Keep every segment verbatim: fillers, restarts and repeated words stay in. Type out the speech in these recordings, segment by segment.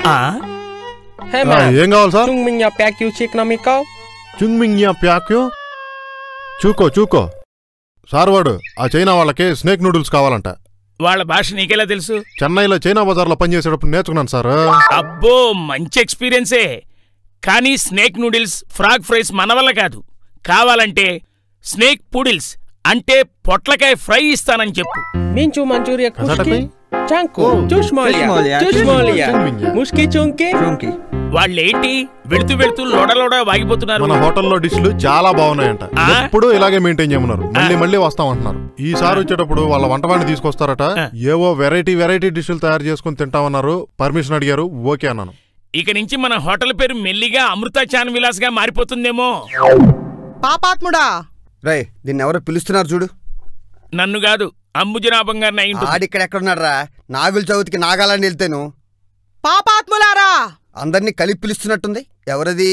Hey man, ఏం కావాలి sir? చుంగ్మింగ్యా ప్యాక్యూ చిక్నమికో చుంగ్మింగ్యా ప్యాక్యూ చూకో చూకో sir వాడు ఆ చైనా వాళ్ళకి స్నేక్ నూడిల్స్ కావాలంట. వాళ్ళ భాష నీకెలా తెలుసు? చెన్నైలో చైనా బజార్లో పనిచేసేటప్పుడు నేర్చుకున్నాను సార్. అబ్బో మంచి ఎక్స్పీరియన్సే. కానీ స్నేక్ నూడిల్స్ ఫ్రాగ్ ఫ్రైస్ మన వల్ల కాదు. కావాలంటే స్నేక్ పూడిల్స్ అంటే పొట్లకాయ ఫ్రై ఇస్తానని చెప్పు. మించు మంచూరియా కుష్కి చాంకు చూష్మోలియా చూష్మోలియా ముష్కి చుంకి చుంకి. వాళ్ళేంటి వెళుతూ వెళుతూ లోడలోడ వాగిపోతున్నారు. మన హోటల్లో డిష్లు చాలా బాగున్నాయంట. ఎప్పుడు ఇలాగే మెయింటైన్ చేయమన్నారు. మళ్ళీ మళ్ళీ వస్తామంటున్నారు. ఈసారి వచ్చేటప్పుడు వాళ్ళ వంటవాడిని తీసుకొస్తారట. ఏవో వెరైటీ వెరైటీ డిష్లు తయారు చేసుకుని తింటామన్నారు. పర్మిషన్ అడిగారు. ఓకే అన్నాను. ఇక నుంచి మన హోటల్ పేరు మెల్లిగా అమృత చాన్ విలాస్ గా మారిపోతుందేమో. పాపాత్ముడా రే దీన్ని ఎవరో పిలుస్తున్నారు చూడు. నన్ను కాదు అంబుజనాభం గారిని అయి ఉంటుంది. ఆడిక్కడెక్కడున్నారా? నాగుల చవితికి నాగాలని వెళ్తేను. పాపాత్ములారా అందరినీ కలిపి పిలుస్తున్నట్టుంది. ఎవరది?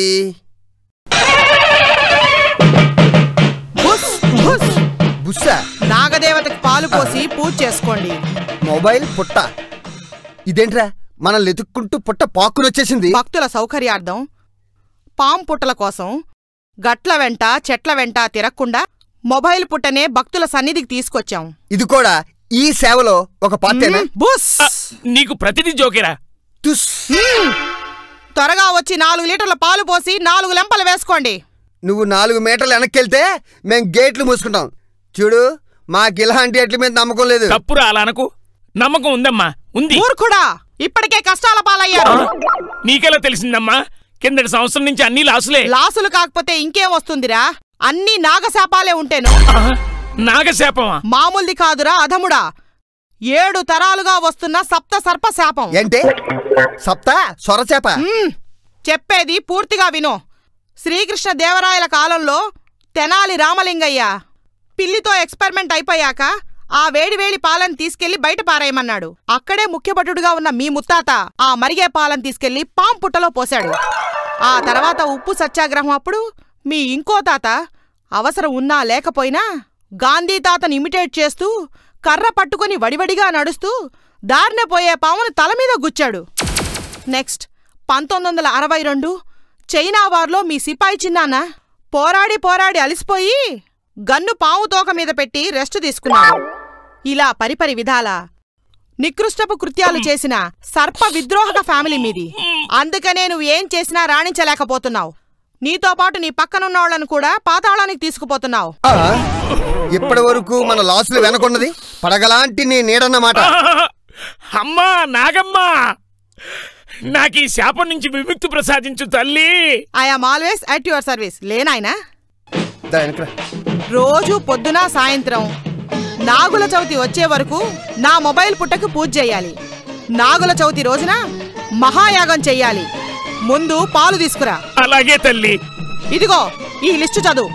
బుస్సా నాగదేవతకి పాలు పోసి పూజ చేసుకోండి. మొబైల్ పుట్ట ఇదేంట్రా మనల్ని ఎతుక్కుంటూ పుట్ట పాక్కునొచ్చేసింది. భక్తుల సౌకర్యార్థం పాం పుట్టల కోసం గట్ల వెంట చెట్ల వెంట తిరగకుండా మొబైల్ పుట్టనే భక్తుల సన్నిధికి తీసుకొచ్చాం. ఇది కూడా ఈ సేవలో ఒక పార్టీనా? బుస్ నీకు ప్రతిదీ జోకేరా? త్వరగా వచ్చి నాలుగు లీటర్ల పాలు పోసి నాలుగు లెంపలు వేసుకోండి. నువ్వు నాలుగు మీటర్లు వెనక్కెళ్తే మేం గేట్లు మూసుకుంటాం. చూడు మాకు ఇలాంటి ఎట్ల మీద నమ్మకం లేదు. తప్పురా అలా అనకు. నమ్మకం ఉందమ్మా ఉంది. మూర్ఖుడా ఇప్పటికే కష్టాల పాలయ్యారు. నీకెలా తెలిసిందమ్మా? కిందటి సంవత్సరం నుంచి అన్ని లాసులే. లాసులు కాకపోతే ఇంకేం వస్తుందిరా? అన్ని నాగశాపాలే ఉంటేను. నాగశాపమా? మామూలుది కాదురా అధముడా. ఏడు తరాలుగా వస్తున్న సప్త సర్ప శాపం. ఏంటి సప్త సొరచేప? చెప్పేది పూర్తిగా విను. శ్రీకృష్ణ దేవరాయల కాలంలో తెనాలి రామలింగయ్య పిల్లితో ఎక్స్పెరిమెంట్ అయిపోయాక ఆ వేడివేడి పాలను తీసుకెళ్లి బయట పారేయమన్నాడు. అక్కడే ముఖ్యభటుడుగా ఉన్న మీ ముత్తాత ఆ మరిగే పాలను తీసుకెళ్లి పాం పుట్టలో పోశాడు. ఆ తర్వాత ఉప్పు సత్యాగ్రహం అప్పుడు మీ ఇంకో తాత అవసరం ఉన్నా లేకపోయినా గాంధీ తాతను ఇమిటేట్ చేస్తూ కర్ర పట్టుకుని వడివడిగా నడుస్తూ దారిన పోయే పామును తలమీద గుచ్చాడు. నెక్స్ట్ పంతొమ్మిది వందల అరవై రెండు చైనా వార్లో మీ సిపాయి చిన్నాన్న పోరాడి పోరాడి అలిసిపోయి గన్ను పాము తోక మీద పెట్టి రెస్టు తీసుకున్నాడు. ఇలా పరిపరి విధాల నికృష్టపు కృత్యాలు చేసిన సర్ప విద్రోహక ఫ్యామిలీ మీది. అందుకనే నువ్వు ఏం చేసినా రాణించలేకపోతున్నావు. నీతో పాటు నీ పక్కనున్నవాళ్లను కూడా పాతాళానికి తీసుకుపోతున్నావు. ఇప్పటి వరకు మన లాసులు వెనకున్నది పడగలాంటి నీ నీడన్నమాట. అమ్మా నాగమ్మా, నాకు ఈ శాపం నుంచి విముక్తి ప్రసాదించు తల్లి. I'm always at your service. లేనాయనా రోజు పొద్దున సాయంత్రం నాగుల చవితి వచ్చే వరకు నా మొబైల్ పుట్టకు పూజ చెయ్యాలి. నాగుల చవితి రోజున మహాయాగం చెయ్యాలి. ముందు పాలు తీసుకురా. అలాగే తల్లి. ఇదిగో ఈ లిస్టు చదువు.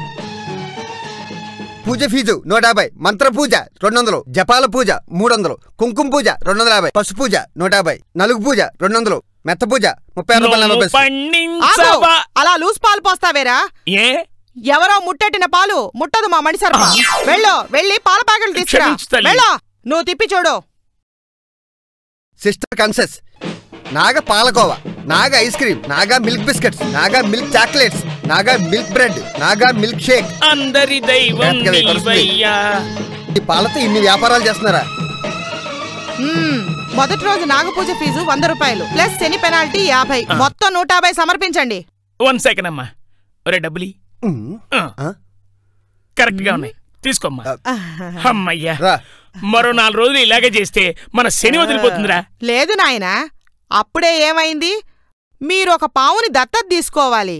పూజ ఫీజు నూట యాభై, మంత్ర పూజ రెండు వందలు, జపాల పూజ మూడు వందలు, కుంకుమ పూజ రెండు వందల యాభై, పసు పూజ నూట యాభై, నలుగు పూజ రెండు వందలు, మెత్త పూజ ముప్పై ఆరు రూపాయలు. అలా లూస్ పాలు పోస్తావేరా? ఎవరో ముట్టెట్టిన పాలు ముట్టదు మా మణిసర్ప. వెళ్ళు, వెళ్ళి పాల ప్యాకెట్లు తీసుకురా. వెళ్ళు, నువ్వు తిప్పి చూడు. సిస్టర్ కన్సెస్, నాగ పాలకోవా, Naga ice cream, Naga milk biscuits, Naga milk chocolates, Naga milk bread, Naga milk shake. అందరి దైవం నీవయ్యా. ఈ పాలతో ఇన్ని వ్యాపారాలు చేస్తున్నారా? మొదటి రోజు నాగపూజ ఫీజు వంద రూపాయలు ప్లస్ శని పెనాల్టీ యాభై, మొత్తం నూట యాభై సమర్పించండి. వన్ సెకండ్ అమ్మా. ఒరే డబ్బులి కరెక్ట్ గా ఉన్నాయి, తీసుకోమ్మా. అమ్మయ్యా, మరో నాలుగు రోజులు ఇలాగే చేస్తే మన శని వదిలిపోతుందిరా. లేదు నాయనా, అప్పుడే ఏమైంది? మీరు ఒక పావుని దత్తత తీసుకోవాలి.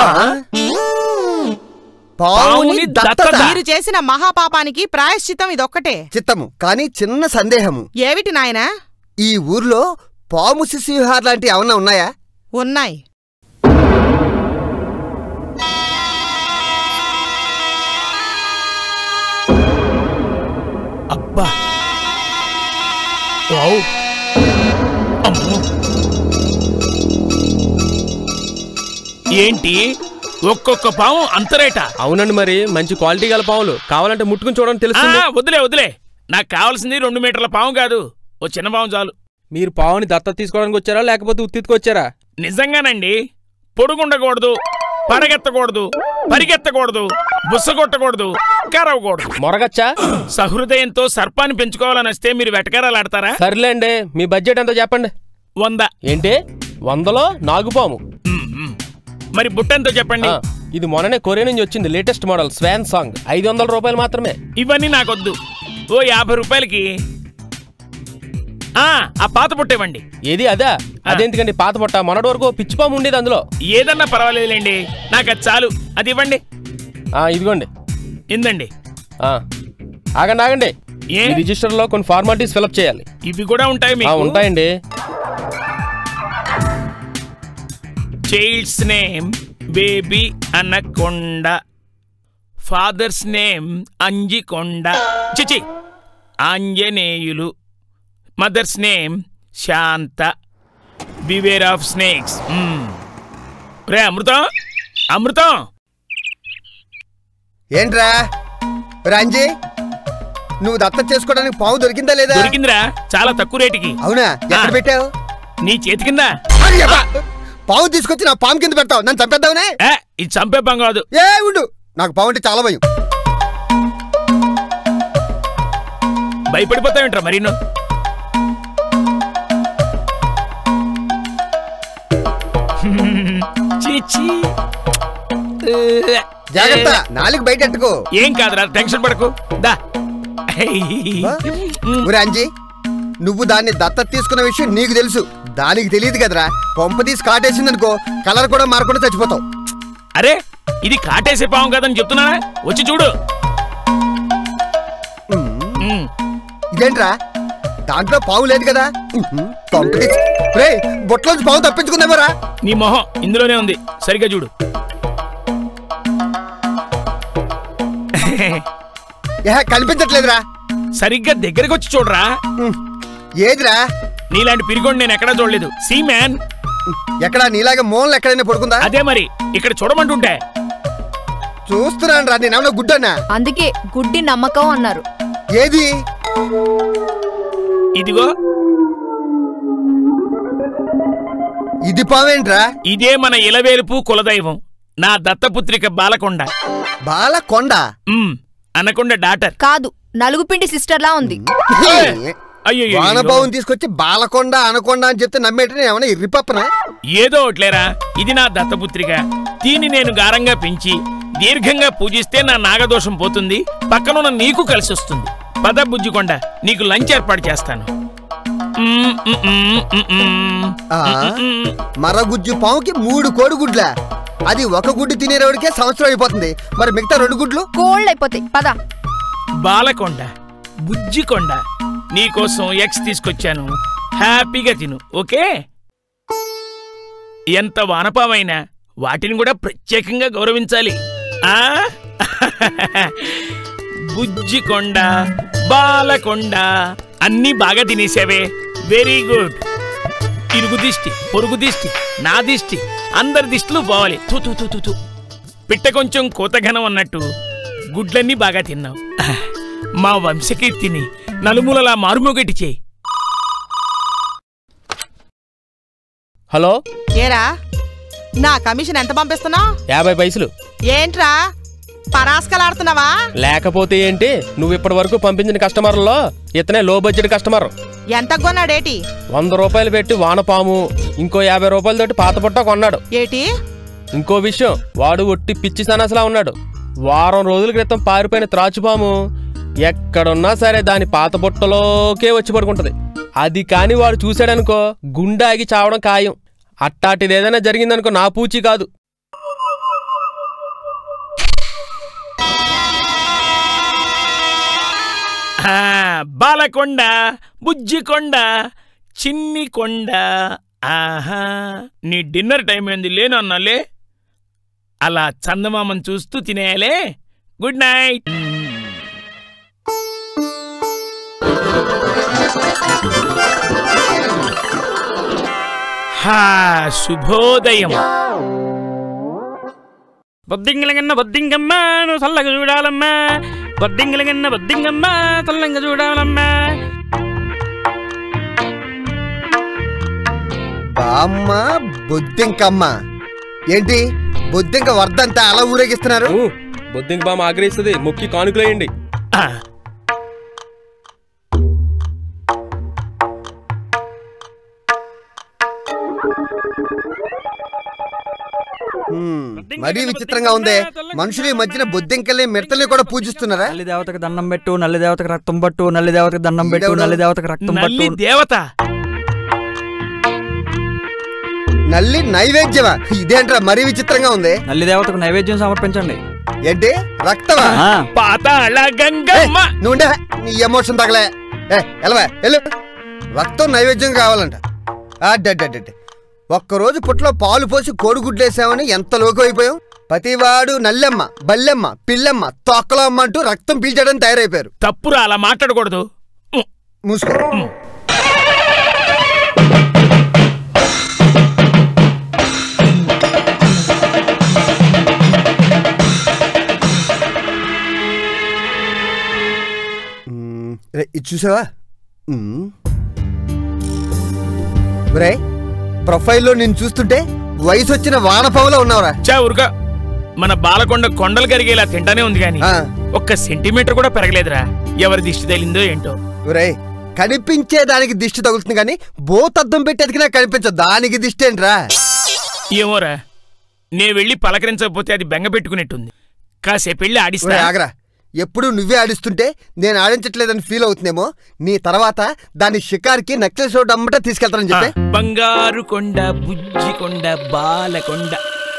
మీరు చేసిన మహాపాపానికి ప్రాయశ్చిత్తం ఇదొక్కటే. చిత్తము కానీ చిన్న సందేహము. ఏమిటి నాయనా? ఈ ఊర్లో పాము శిశువిహార్ లాంటి ఏమన్నా ఉన్నాయా? ఉన్నాయి. అబ్బా, ఏంటి ఒక్కొక్క పాము అంతరేట? అవునండి, మరి మంచి క్వాలిటీ గల పాములు కావాలంటే ముట్టుకుని చూడండి తెలుస్తుంది. వదిలే వదిలే, నాకు కావాల్సింది రెండు మీటర్ల పాము కాదు, ఓ చిన్న పాము చాలు. మీరు పావుని దత్తత తీసుకోవడానికి వచ్చారా లేకపోతే ఉత్తికొచ్చారా? నిజంగానండి. పొడుగుండకూడదు, పడగెత్తకూడదు, పరిగెత్తకూడదు, బుస్సగొట్టకూడదు, కరవకూడదు. మొరగచ్చా? సహృదయంతో సర్పాన్ని పెంచుకోవాలని వస్తే మీరు వెటకారాలు ఆడతారా? సర్లేండి, మీ బడ్జెట్ ఎంతో చెప్పండి. వంద. ఏంటి వందలో నాగుపాము? మరి బుట్ట ఎంతో చెప్పండి. ఇది మొన్ననే కొరియా నుంచి వచ్చింది, లేటెస్ట్ మోడల్ స్వాన్ సాంగ్. ఐదు వందల రూపాయలు మాత్రమే. ఇవన్నీ నాకొద్దు. ఓ యాభై రూపాయలకి ఆ పాత బుట్ట ఇవ్వండి. ఏది అదా? అదేంటికండి పాత బుట్ట? మొన్నటి వరకు పిచ్చిపాము ఉండేది అందులో. ఏదన్నా పర్వాలేదులేండి, నాకు అది చాలు. అది ఇవ్వండి. ఇదిగోండి. ఇందండి. ఆగండి ఆగండి, ఈ రిజిస్టర్ లో కొన్ని ఫార్మాలిటీస్ ఫిల్అప్ చేయాలి. ఇవి కూడా ఉంటాయి మీకు? ఉంటాయండి. Child's name baby anaconda, father's name అంజికొండ, చిచి Anjaneyulu, mother's name Shanta, beware of snakes. రే అమృతం, అమృతం. ఏంట్రా రాంజీ, నువ్వు దత్త చేసుకోవడానికి పావు దొరికిందా లేదా? దొరికిందిరా, చాలా తక్కువ రేటుకి. అవునా? ఎక్కడ పెట్టావు? నీ చేతి కింద. పావు తీసుకొచ్చి నా పాము కింద పెడతావు? నన్ను చంపేద్దావునే? ఇది చంపే పాము కాదు. ఏ ఉండు, నాకు పావు అంటే చాలా భయం. భయపడిపోతావేంట్రా మరి నువ్వు? జాగ్రత్త, నాలుగు బయట ఎట్టుకో. ఏం కాదురా, టెన్షన్ పడకు. దా రాంజీ, నువ్వు దాన్ని దత్తత తీసుకున్న విషయం నీకు తెలుసు, దానికి తెలియదు కదరా. పంప తీసి కాటేసిందనుకో, కలర్ కూడా మారకుండా చచ్చిపోతావు. అరే ఇది కాటేసే పాము కదని చెప్తున్నానా? వచ్చి చూడు. ఇదేంట్రా, దాంట్లో పావు లేదు కదా? బొట్లోంచి పావు తప్పించుకుందామరా? నీ మొహం ఇందులోనే ఉంది, సరిగ్గా చూడు. కనిపించట్లేదురా. సరిగ్గా దగ్గరకు వచ్చి చూడరా. ఏదిరా? నీలాంటి పిరిగొండి నేను ఎక్కడా చూడలేదు. See man. ఎక్కడా? నీలాగా మూలలు ఎక్కడైనా పడుకుందా? అదే మరి, ఇక్కడ చూడమంటుంటే చూస్తున్నాను రా. నేనేమన్నా గుడ్డన్నా? అందుకే గుడ్డి నమ్మకం అన్నారు. ఏది? ఇదిగో. ఇది పావేంట్రా? ఇదే మన ఇలవేలుపు కులదైవం, నా దత్తపుత్రిక బాలకొండ. బాలకొండ? అనకొండ డాటర్ కాదు, నలుగుపిండి సిస్టర్ లా ఉంది. వానపావుని తీసుకొచ్చి బాలకొండ అనకొండ అని చెప్తే నమ్మేటనే ఏమన్నా ఇర్రిపప్పనా? ఏదో ఒకట్లేరా, ఇది నా దత్తపుత్రిక. దీన్ని నేను గారంగా పెంచి దీర్ఘంగా పూజిస్తే నా నాగదోషం పోతుంది, పక్కనున్న నీకు కలిసి వస్తుంది. పద బుజ్జికొండ, నీకు లంచ్ ఏర్పాటు చేస్తాను. మరగుజ్జు పావుకి మూడు కోడిగుడ్ల, అది ఒక గుడ్డు తినేవాడికే సంవత్సరం అయిపోతుంది. మరి మిగతా రెండు గుడ్లు కోల్డ్ అయిపోతాయి. పద. బాలకొండ, బుజ్జికొండ, నీకోసం ఎగ్స్ తీసుకొచ్చాను, హ్యాపీగా తిను. ఓకే? ఎంత వానపామైనా వాటిని కూడా ప్రత్యేకంగా గౌరవించాలి. ఆ బుజ్జికొండ, బాలకొండ, అన్నీ బాగా తినేసావే. Very good. ఇరుగు దిష్టి, పొరుగు దిష్టి, నా దిష్టి, అందరి దిష్టిలు పోవాలి. తూ తూ తూ తూ. పిట్ట కొంచెం కోతఘనం అన్నట్టు గుడ్లన్నీ బాగా తిన్నావు. మా వంశకీర్తిని నలుమూలలా మారుమోగటి చేయి. హలో. ఏరా, నా కమిషన్ ఎంత పంపిస్తున్నావు? యాభై పైసలు. ఏంట్రా పరాస్కలాడుతున్నావా? లేకపోతే ఏంటి, నువ్వు ఇప్పటి వరకు పంపించిన కస్టమర్లో ఇతనే లో బడ్జెట్ కస్టమర్. ఎంత కొన్నాడేటి? వంద రూపాయలు పెట్టి వానపాము, ఇంకో యాభై రూపాయలతోటి పాత పుట్ట కొన్నాడు. ఏటి? ఇంకో విషయం, వాడు ఒట్టి పిచ్చి సనసలా ఉన్నాడు. వారం రోజుల క్రితం పారిపోయిన త్రాచుపాము ఎక్కడున్నా సరే దాని పాత బుట్టలోకే వచ్చి పడుకుంటది. అది కాని వాడు చూశాడనుకో, గుండె ఆగి చావడం ఖాయం. అట్టాటిదేదైనా జరిగిందనుకో నా పూచి కాదు. బాలకొండ, బుజ్జికొండ, చిన్ని కొండ. ఆహా, నీ డిన్నర్ టైం ఏంది? లేనన్నాలే, అలా చందమామను చూస్తూ తినేయాలే. Good night. హా, శుభోదయం. బొద్దింగలగన్న బొద్దింగమ్మ, నువ్వు చల్లగా చూడాలమ్మా. బొద్దింగలగన్న బొద్దింగమ్మ, చల్లంగా చూడాలమ్మా. బామ్మ బొద్దింకమ్మ ఏంటి బొద్దింక వర్ధంతా అలా ఊరేగిస్తున్నారు? బొద్దింక బామ్మ ఆగ్రహిస్తుంది, ముక్కి కానుకలేయండి. మరీ విచిత్రంగా ఉందే. మనుషులు ఈ మధ్యన బొద్దింకల్ని మిడతల్ని కూడా పూజిస్తున్నారా? నల్లి దేవతకు దండం పెట్టు, నల్లి దేవతకు రక్తం పట్టు, నల్లి దేవతకు దండం పెట్టు, నల్లి దేవతకు రక్తం పట్టు. దేవత నల్లి నైవేద్యమా? ఇదేంట్రా మరీ విచిత్రంగా ఉంది. నల్లి దేవతకు నైవేద్యం సమర్పించండి. ఏంటి రక్తమా? పాతాళ గంగమ్మ. నువ్వు నీ ఎమోషన్ తగలే. ఎలవా వెళ్ళు. రక్తం నైవేద్యం కావాలంట. అడ్డడ్డడ్డ ఒక్కరోజు పుట్లో పాలు పోసి కోడిగుడ్లేసామని ఎంత లోకం అయిపోయాం. ప్రతివాడు నల్లెమ్మ, బల్లెమ్మ, పిల్లెమ్మ, తొక్కలమ్మ అంటూ రక్తం పీల్చడం తయారైపోయారు. తప్పురా, అలా మాట్లాడకూడదు. మూసుకో. ఇది చూసావా? ఒరేయ్, ప్రొఫైల్లో నేను చూస్తుంటే వయసు వచ్చిన వానపావులో ఉన్నావురా. చా ఊరుగా, మన బాలకొండ కొండలు కరిగేలా తింటానే ఉంది గాని ఒక్క సెంటీమీటర్ కూడా పెరగలేదురా. ఎవరి దిష్టి తగిలిందో ఏంటో. ఒరేయ్, కనిపించే దానికి దిష్టి తగులుతుంది కానీ బోతద్దం పెట్టి ఎదిగినా కనిపించదు, దానికి దిష్టి ఏంట్రా? ఏమోరా, నే వెళ్ళి పలకరించకపోతే అది బెంగ పెట్టుకునేట్టుంది. కాసేపు వెళ్ళి ఆడిస్తా. ఆగరా, ఎప్పుడు నువ్వే ఆడిస్తుంటే నేను ఆడించట్లేదని ఫీల్ అవుతుందేమో. నీ తర్వాత దాని షికార్కి నెక్లెస్ రోడ్ అమ్మట తీసుకెళ్తానని చెప్పి. బంగారు కొండ, బుజ్జి కొండ, బాలకొండ.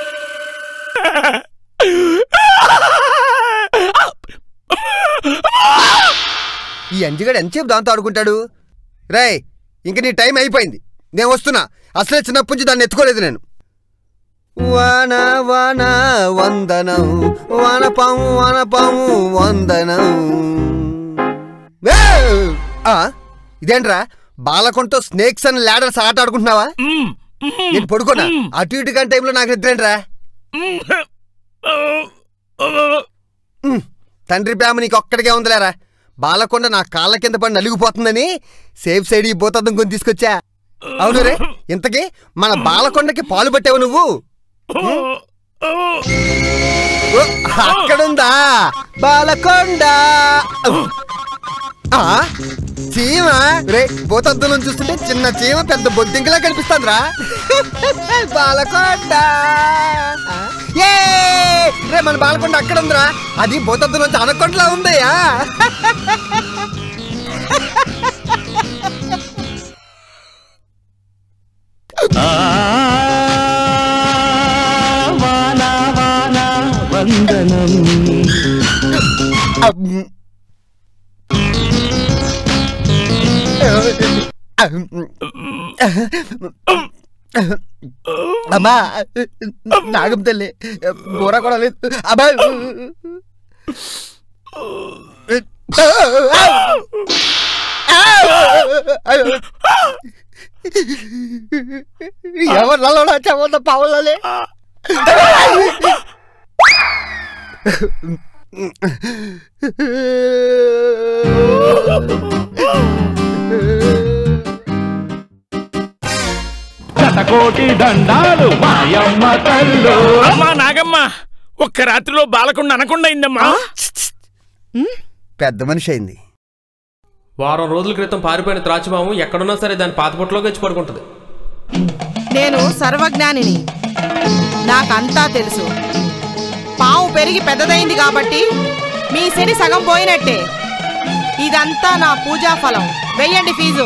ఈ అంజిగాడు ఎంతసేపు దాంతో ఆడుకుంటాడు? రేయ్, ఇంక నీ టైం అయిపోయింది, నేను వస్తున్నా. అసలే చిన్నప్పటి నుంచి దాన్ని ఎత్తుకోలేదు నేను. వాన వాన వందనం, వానపాము వానపాము వందనం. ఇదేంట్రా బాలకొండతో స్నేక్స్ అండ్ లాడర్స్ ఆట ఆడుకుంటున్నావా? నేను పడుకోనా? అటు ఇటు గంట టైంలో నాకు నిద్రేంట్రా? తండ్రి ప్రేమ నీకు ఒక్కడికే ఉందిలేరా. బాలకొండ నా కాళ్ళ కింద పడి నలిగిపోతుందని సేఫ్ సైడ్ ఈ పోతద్దం కొని తీసుకొచ్చా. అవును రే, ఇంతకీ మన బాలకొండకి పాలు పట్టావు నువ్వు? అక్కడుందా బాలకొండ? చీమ రే, పోతద్దులను చూస్తుంటే చిన్న చీమ పెద్ద బొద్దింకలా కనిపిస్తుందిరా. బాలకొండ ఏ రే, మన బాలకొండ అక్కడ ఉందిరా. అది పోతద్దులోంచి అనకొండలా ఉందయ్యా. అమ్మా నాగం తల్లి బోరా కూడా లేదు. అబ్బా ఎవరు నల్లోడా చెమట పావులే. కోటి దండాలు మాయమ్మ తల్లు. అమ్మా నాగమ్మ, ఒక్క రాత్రిలో బాలకొండ అనకుండా అయిందమ్మా. పెద్ద మనిషి అయింది. వారం రోజుల క్రితం పారిపోయిన త్రాచుపాము ఎక్కడున్నా సరే దాని పాతపొట్టలోకి వచ్చి పడుకుంటది. నేను సర్వజ్ఞానిని, నాకంతా తెలుసు. పాము పెరిగి పెద్దదైంది కాబట్టి మీ శని సగం పోయినట్టే. ఇదంతా నా పూజా ఫలం. వెయ్యండి ఫీజు.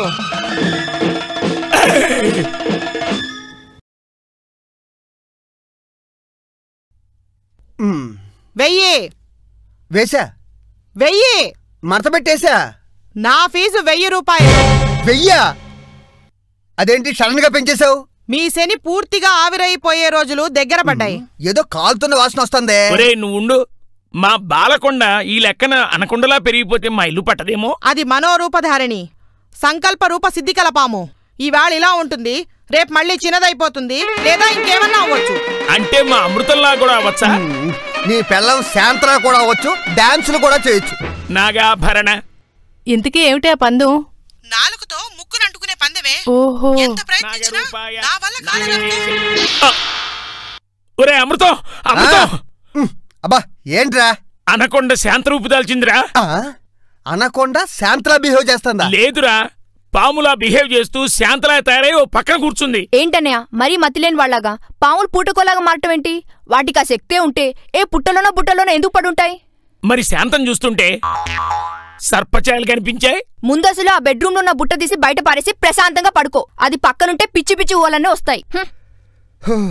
వెయ్యి. వేసా? వెయ్యి మడత పెట్టేశా. నా ఫీజు వెయ్యి రూపాయలు. వెయ్యా? అదేంటి సడన్ గా పెంచేశావు? మీ శని పూర్తిగా ఆవిరైపోయే రోజులు దగ్గర పడ్డాయి. ఏదో కాలుతున్న వాసన వస్తుంది. నువ్వు మా బాలకొండ ఈ లెక్కన అనకొండలా పెరిగిపోతే మా ఇల్లు పట్టదేమో. అది మనోరూపధారిణి, సంకల్ప రూప సిద్ధికల పాము. ఈవేళ ఇలా ఉంటుంది, రేపు మళ్ళీ చిన్నదైపోతుంది, లేదా ఇంకేమన్నా అవ్వచ్చు. అంటే మా అమృతంలా కూడా అవచ్చా? నీ పిల్లం శాంతరా కూడా అవ్వచ్చు, డాన్సులు కూడా చేయొచ్చు. నాగాభరణ. ఇంతకీ ఏమిటి ఆ పందెం? నాలుగుతో ముక్కునంటుకునే పందెమే. చేస్తున్నావే ఓహో ఎంత ప్రయత్నించినా నా వల్ల కాలేదనుకో. ఒరే అమృతం అమృతం ఉమ్, అబ్బా ఏంట్రా అనకొండ శాంతరూపు దాల్చిందిరా. ఆ, అనకొండ శాంతలా బిహేవ్ చేస్తుందా? లేదురా, పాములా బిహేవ్ చేస్తూ శాంతలా తయారై ఓ పక్కన కూర్చుంది. ఏంటన్నయ్య మరీ మతిలేని వాళ్ళగా పాములు పూటకోలాగా మారటం ఏంటి? వాటికి ఆ శక్తే ఉంటే ఏ పుట్టలోనో బుట్టలోనో ఎందుకు పడుంటాయి? మరి శాంతం చూస్తుంటే సర్పచాయలు కనిపించాయి. ముందసలు ఆ బెడ్రూమ్ లో ఉన్న బుట్ట తీసి బయట పారేసి ప్రశాంతంగా పడుకో. అది పక్కనుంటే పిచ్చి పిచ్చి ఊలన్నీ వస్తాయి. హ్మ్.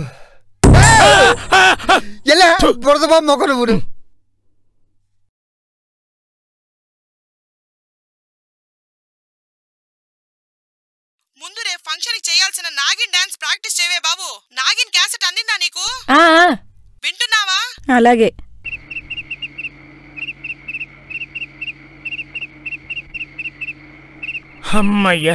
ఎలా బురదబాబు మొక్కను ఊరు. ముందు రేపు ఫంక్షన్ చేయాల్సిన నాగిన్ డాన్స్ ప్రాక్టీస్ చేయవే బాబు. నాగిన్ క్యాసెట్ అందిందా నీకు? వింటున్నావా? అలాగే. అమ్మయ్యా,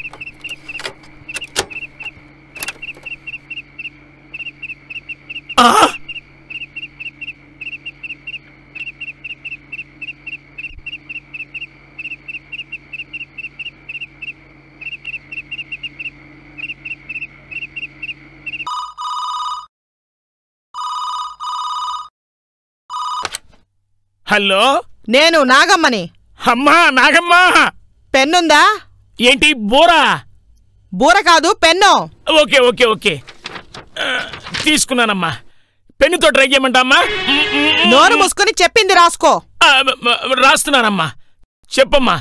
హలో, నేను నాగమ్మని. అమ్మా నాగమ్మా. పెన్నుందా? ఏంటి బోరా? బూర కాదు పెన్ను. ఓకే ఓకే ఓకే ఆ, తీసుకున్నానమ్మా. పెన్నుతో ట్రై చేయమంటామ్మా? నోరు మూసుకుని చెప్పింది రాసుకో. ఆ, రాస్తున్నానమ్మా, చెప్పమ్మా.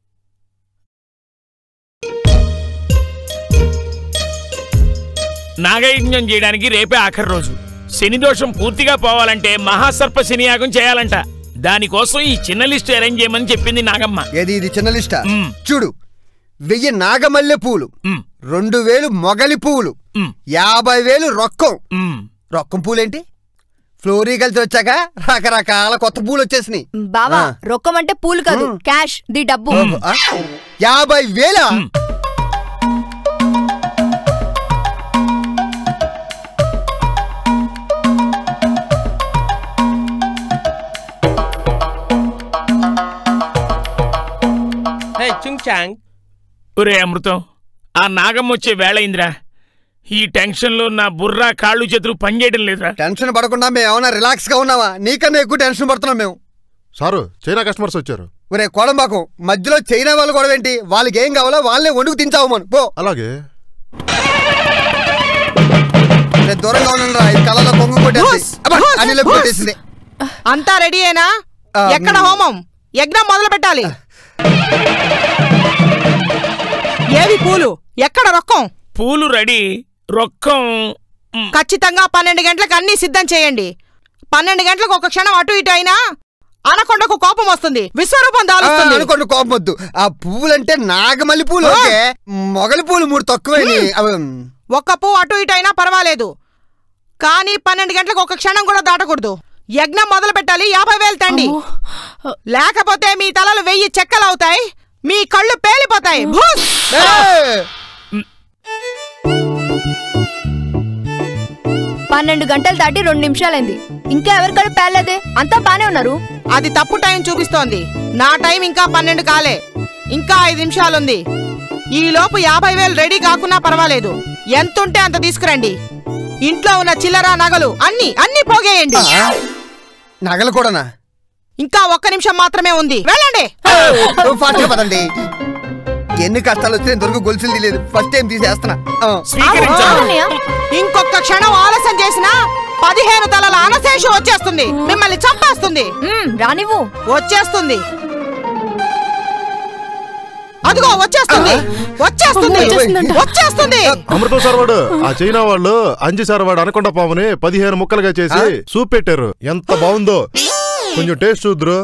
నాగయజ్ఞం చేయడానికి రేపే ఆఖరి రోజు. శనిదోషం పూర్తిగా పోవాలంటే మహాసర్ప శనియాగం చేయాలంట. దానికోసం ఈ చిన్న లిస్ట్ అరేంజ్ చేయమని చెప్పింది నాగమ్మ. ఏది ఇది చిన్న లిస్టా? మ్. చూడు, వెయ్యి నాగమల్లె పూలు, మ్, రెండు వేలు మొగలి పూలు, మ్, యాభై వేలు రొక్కం. మ్. రొక్కం పూలేంటి? ఫ్లోరికల్చర్ వచ్చాక రకరకాల కొత్త పూలు వచ్చేసినాయి. బావా ఆ. రొక్కం అంటే పూలు కాదు, క్యాష్ ది డబ్బు. ఆ? యాభై వేల మ్. హే చుంగ్ చాంగ్. ఒరే అమృతం, ఆ నాగమ్మ వచ్చే వేళయిందిరా. ఈ టెన్షన్ లో నా బుర్రా కాళ్ళు చేతులు పనిచేయడం లేదురా. టెన్షన్ పడకుండా మేము ఏమైనా రిలాక్స్ గా ఉన్నావా? నీకన్నా ఎక్కువ టెన్షన్ పడుతున్నాం మేము. సారు చైనా కస్టమర్స్ వచ్చారు. ఒరే కోడంబాకం, మధ్యలో చైనా వాళ్ళు కూడా ఏంటి? వాళ్ళకి ఏం కావాలో వాళ్ళే వండుకు తింటావు మనం. పో. అలాగే. నేను దూరంగా ఉన్నాను రా. ఈ కళ్ళలో కొంగు కొట్టేసి అనిలో కొట్టేసింది. అంతా రెడీయేనా? ఆ, ఎక్కడ హోమం? యజ్ఞం మొదలు పెట్టాలి. ఏవి పూలు? ఎక్కడ రొక్కం? పూలు రెడీ, రొక్కం. మ్, ఖచ్చితంగా పన్నెండు గంటలకు అన్ని సిద్ధం చేయండి. పన్నెండు గంటలకు ఒక క్షణం అటు ఇటు అయినా అనకొండకు కోపం వస్తుంది, విశ్వరూపం ఆ, దాలుస్తుంది. అనుకోండి, కోపం వద్దు. ఆ పువ్వులంటే నాగమల్లి పూలు ఓకే, మొగలి పూలు మూడు తక్కువని. ఒక్క పువ్వు అటు ఇటు అయినా పర్వాలేదు, కానీ పన్నెండు గంటలకు ఒక క్షణం కూడా దాటకూడదు. యజ్ఞం మొదలు పెట్టాలి. యాభై వేలు తండి, లేకపోతే మీ తలలు వెయ్యి చెక్కలు అవుతాయి, మీ కళ్ళు పేలిపోతాయి. భూస్! పన్నెండు గంటలు దాటి రెండు నిమిషాలైంది, ఇంకా ఎవరికడు పేర్లేదే, అంతా బానే ఉన్నారు. అది తప్పు టైం చూపిస్తోంది. నా టైం ఇంకా పన్నెండు కాలే, ఇంకా ఐదు నిమిషాలుంది. ఈ లోపు యాభై వేలు రెడీ కాకున్నా పర్వాలేదు, ఎంతుంటే అంత తీసుకురండి. ఇంట్లో ఉన్న చిల్లర నగలు అన్ని అన్ని పోగేయండి. నగలు కూడానా? ఇంకా ఒక్క నిమిషం మాత్రమే ఉంది, వెళ్ళండి. ఫాస్ట్గా పదండి. ఎన్ని కష్టాలు వచ్చినా ఇంతవరకు గొలుసులు తీయలేదు. ఫస్ట్ టైం తీసేస్తున్నా. ఆ. స్వీకరించాలి. అవునన్నయ్య. ఇంకొక క్షణం ఆలస్యం చేసినా పదిహేను తలల అనశేషం వచ్చేస్తుంది, మిమ్మల్ని చంపేస్తుంది. మ్, రానివ్వు. వచ్చేస్తుంది, అదిగో వచ్చేస్తుంది, వచ్చేస్తుంది, వచ్చేస్తుంది. అమృతం సర్వాడు ఆ చైనా వాళ్ళు అంజి సర్వాడు అనకొండ పాముని పదిహేను ముక్కలుగా చేసి సూప్ పెట్టారు. ఎంత బాగుందో, కొంచెం టేస్ట్ చూద్దరు.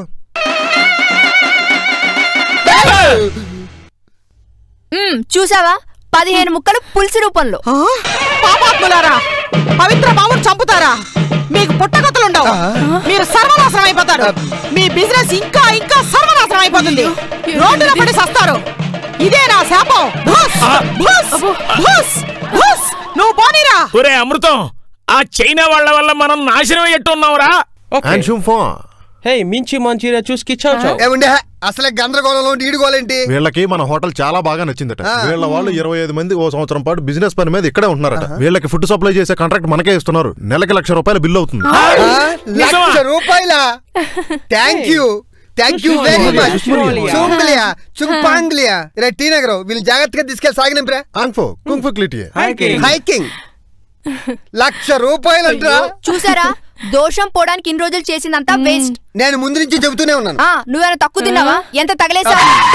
మ్, చూసావా, పదిహేను ముక్కలు పులుసు రూపంలో. ఆ? పాపాత్ములారా, పవిత్ర బావును చంపుతారా? మీకు పుట్టగతులుండవు, మీరు సర్వనాశనం అయిపోతారు. మీ బిజినెస్ ఇంకా ఇంకా సర్వనాశనం అయిపోతుంది, రోడ్డున పడి సస్తారు. ఇదే నా శాపం. భూస్! భూస్! భూస్! భూస్! నువ్వు పోనీరా. ఒరే అమృతం, ఆ చైనా వాళ్ళ వల్ల మనం నాశనం అయ్యట్టున్నావురా. అండ్ షుంఫా హే మించి మంచూరియా చూసి చావు చావు ఏమండి అసలే గందరగోళంలో ఈడుగోలేంటి వీళ్ళకి మన హోటల్ చాలా బాగా నచ్చిందట. వీళ్ళ వాళ్ళు ఇరవై ఐదు మంది ఓ సంవత్సరం పాటు బిజినెస్ పని మీద ఇక్కడే ఉంటున్నారట. వీళ్ళకి ఫుడ్ సప్లై చేసే కాంట్రాక్ట్ మనకే ఇస్తున్నారు. నెలకి లక్ష రూపాయల బిల్లు అవుతుంది. లక్ష రూపాయల thank you thank you very much. చుంగ్లియా చుంపాంగ్లియా రే టీ నగర్ వీళ్ళు జాగ్రత్తగా తీసుకెళ్ళి సాగినంప్రా. ఆంగ్ఫో కుంగ్ఫు క్లిటియే హైకింగ్ లక్ష రూపాయలు అంటరా. చూసారా దోషం పోవడానికి ఇన్ని రోజులు చేసిందంతా వేస్ట్. నేను ముందు నుంచి చెబుతూనే ఉన్నాను. నువ్వేనా తక్కువ తిన్నావా? ఎంత తగలేసా?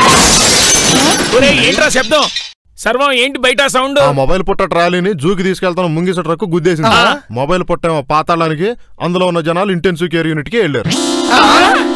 ఏంట్రా శబ్దం? సర్వం ఏంటి బయట సౌండ్? ఆ మొబైల్ పుట్ట ట్రాలీని జూకి తీసుకెళ్తాను ముంగిస ట్రక్ గుద్దేసింది. మొబైల్ పుట్ట పాతాళానికి అందులో ఉన్న జనాలు ఇంటెన్సివ్ కేర్ యూనిట్ కి వెళ్ళారు.